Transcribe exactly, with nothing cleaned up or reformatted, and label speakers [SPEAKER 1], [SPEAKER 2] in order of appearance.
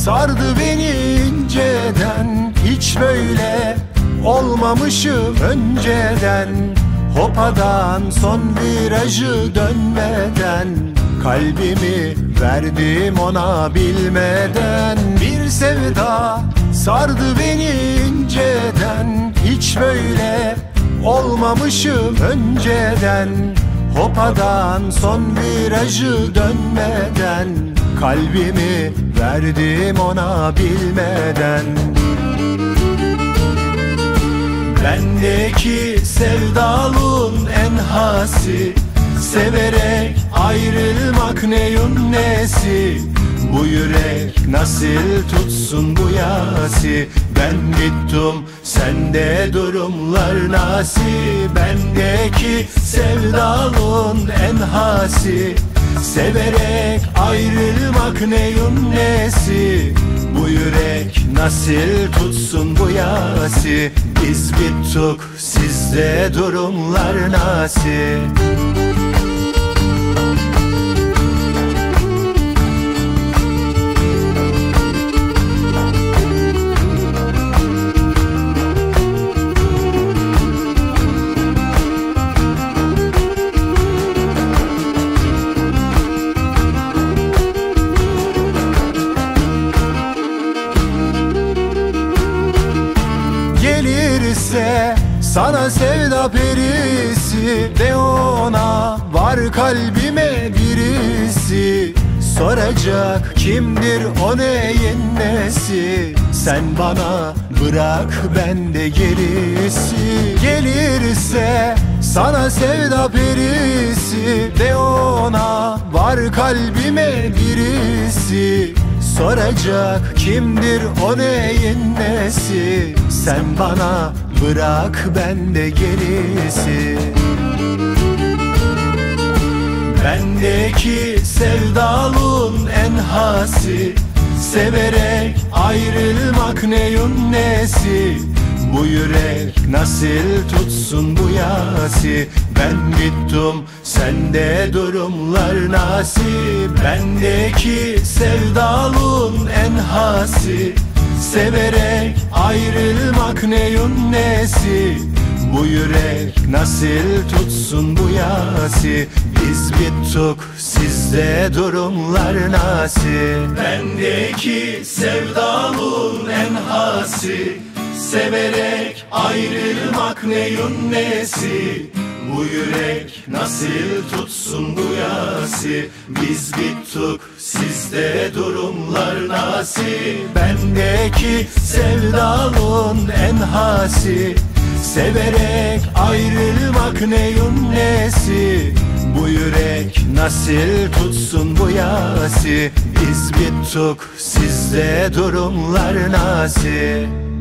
[SPEAKER 1] sardı beni inceden. Hiç böyle olmamışım önceden. Hopadan son virajı dönmeden kalbimi verdim ona bilmeden. Bir sevda sardı beni inceden. Hiç böyle olmamışım önceden. Hopadan son virajı dönmeden kalbimi verdim ona bilmeden. Bendeki sevdalığın en hası, severek ayrılmak neyin nesi? Bu yürek nasıl tutsun bu yası? Ben gittim, sende durumlar nasıl? Bendeki sevdalığın en hası, severek ayrılmak neyin nesi? Bu yürek nasıl tutsun bu yası? Biz bittik, sizde durumlar nasıl? Gelirse sana sevda perisi, de ona var kalbime birisi. Soracak kimdir o neyin nesi? Sen bana bırak bende gerisi. Gelirse sana sevda perisi, de ona var kalbime birisi. Soracak kimdir o neyin nesi? Sen bana bırak bende gerisi. Bendeki sevdalığın en hası, severek ayrılmak neyin nesi? Bu yürek nasıl tutsun bu yası? Ben gittim, sende durumlar nasıl? Bendeki sevdalığın en hası, severek ayrılmak neyin nesi? Bu yürek nasıl tutsun bu yası? Biz bittik, sizde durumlar nasıl? Bendeki sevdalığın en hası, severek ayrılmak neyin nesi? Bu yürek nasıl tutsun bu yası? Biz bittik, sizde durumlar nasıl? Bendeki sevdalığın en hası, severek ayrılmak neyin nesi? Bu yürek nasıl tutsun bu yası? Biz bittik, sizde durumlar nasıl?